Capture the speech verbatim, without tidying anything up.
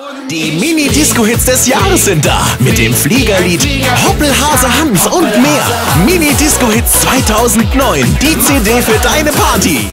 Die Mini-Disco-Hits des Jahres sind da. Mit dem Fliegerlied, Hoppelhase Hans und mehr. Mini-Disco-Hits zweitausendneun. Die C D für deine Party.